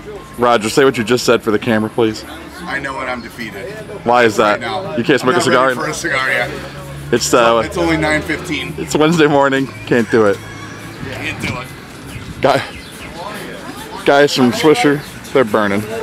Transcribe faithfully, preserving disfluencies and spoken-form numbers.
Roger, say what you just said for the camera, please. I know when I'm defeated. Why is that? Right now. You can't smoke I'm a cigar? Ready for a cigar, yeah. It's uh. It's only nine fifteen. It's Wednesday morning. Can't do it. Can't do it. Guy, guys from Swisher, they're burning.